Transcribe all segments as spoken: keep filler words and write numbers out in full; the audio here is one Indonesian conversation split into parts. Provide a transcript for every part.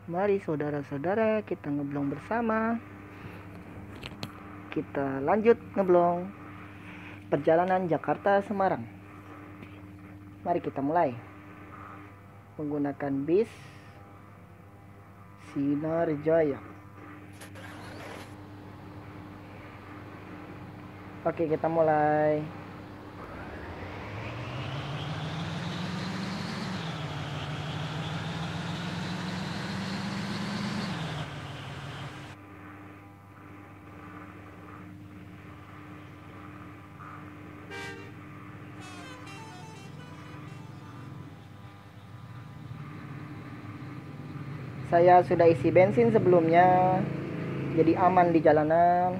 Mari saudara-saudara kita ngeblong bersama. Kita lanjut ngeblong perjalanan Jakarta Semarang. Mari kita mulai menggunakan bis Sinar Jaya. Oke, kita mulai. Saya sudah isi bensin sebelumnya, jadi aman di jalanan.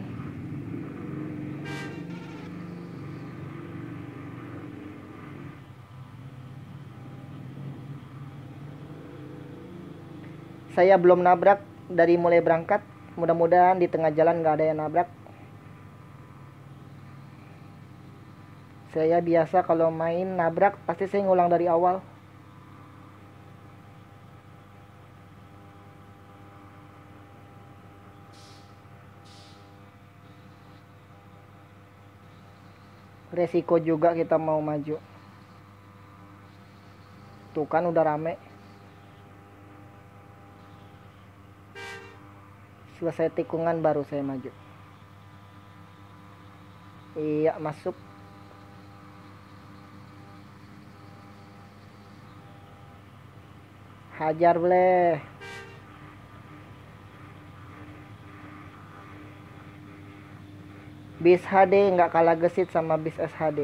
Saya belum nabrak dari mulai berangkat. Mudah-mudahan di tengah jalan gak ada yang nabrak. Saya biasa kalau main nabrak pasti saya ngulang dari awal. Resiko juga kita mau maju. Tuh kan udah rame. Selesai tikungan baru saya maju. Iya, masuk. Hajar boleh. Bis H D nggak kalah gesit sama bis S H D.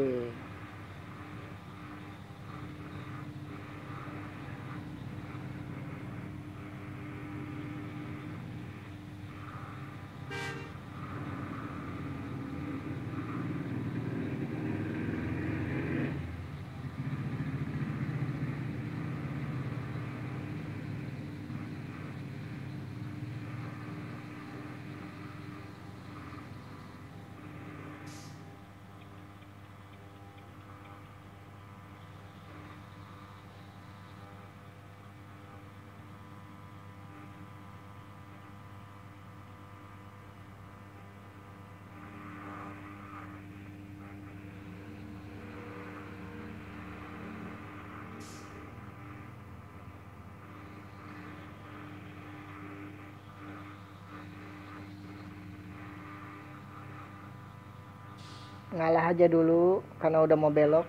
Ngalah aja dulu karena udah mau belok.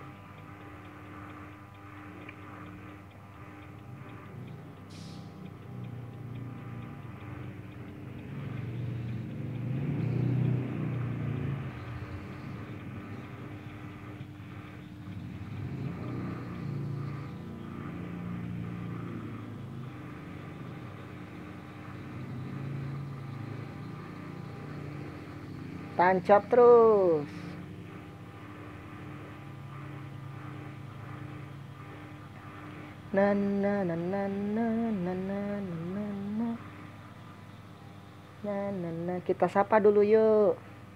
Tancap terus. Na na na na na na na na na na na na. Kita sapa dulu yuk.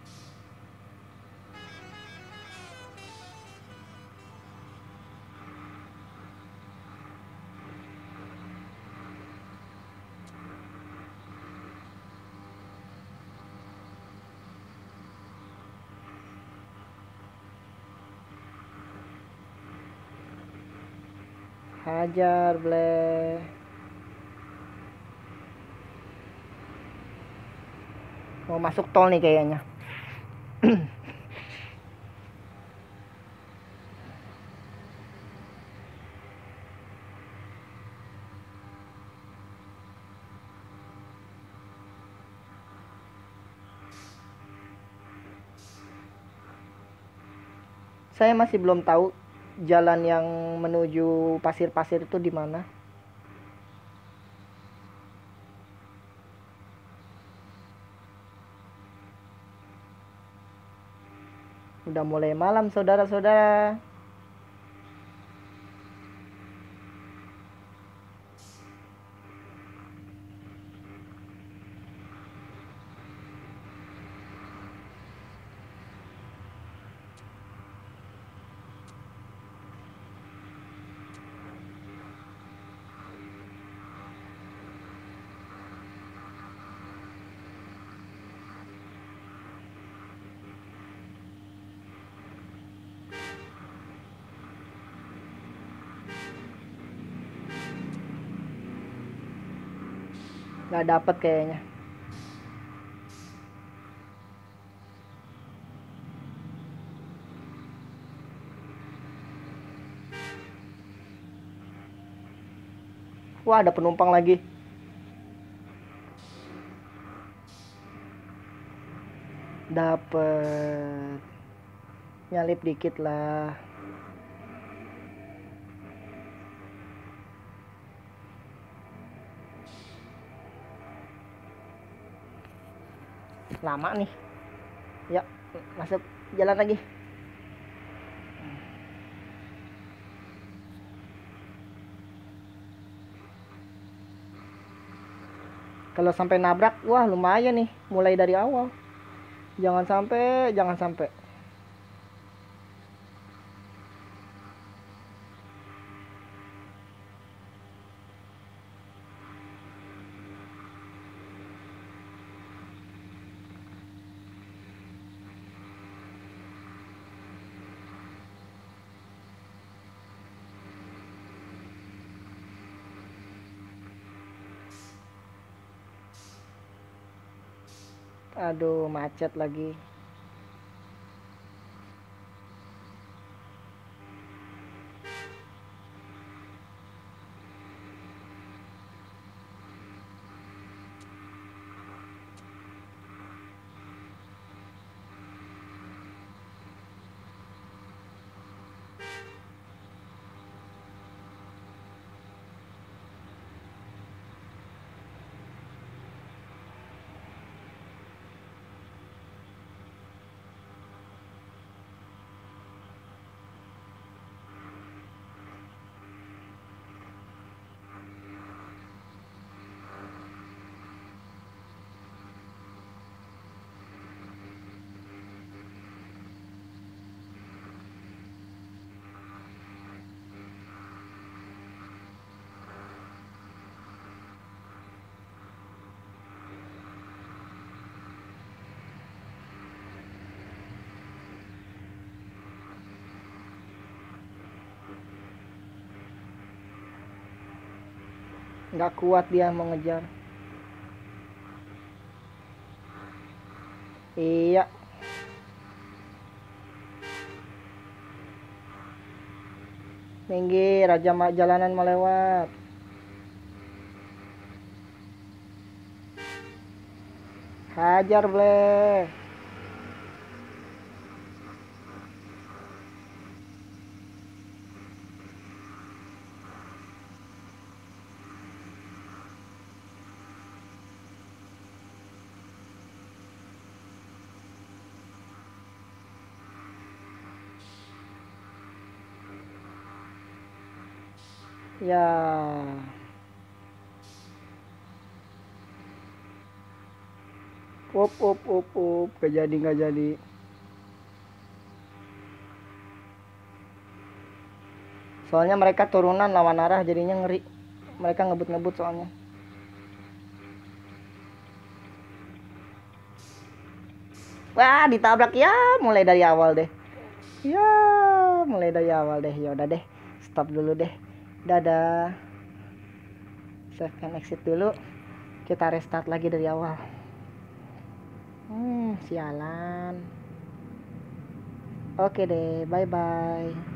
Hajar bleh. Mau masuk tol nih kayaknya. Saya masih belum tahu jalan yang menuju pasir-pasir itu di mana. Udah mulai malam saudara-saudara. Nggak dapet kayaknya. Wah, ada penumpang lagi. Dapet. Nyalip dikit lah. Lama nih. Ya, masuk jalan lagi. Kalau sampai nabrak, wah lumayan nih, mulai dari awal. Jangan sampai, jangan sampai. Aduh, macet lagi. Nggak kuat dia mau ngejar. Iya. Minggir, raja jalanan melewat. Hajar bleh. Ya. Up up up up, gak jadi gak jadi. Soalnya mereka turunan lawan arah, jadinya ngeri. Mereka ngebut-ngebut soalnya. Wah, ditabrak ya, mulai dari awal deh. Ya, mulai dari awal deh. Ya udah deh, stop dulu deh. Dadah. Save and exit dulu. Kita restart lagi dari awal. Hmm, sialan. Oke deh, bye bye.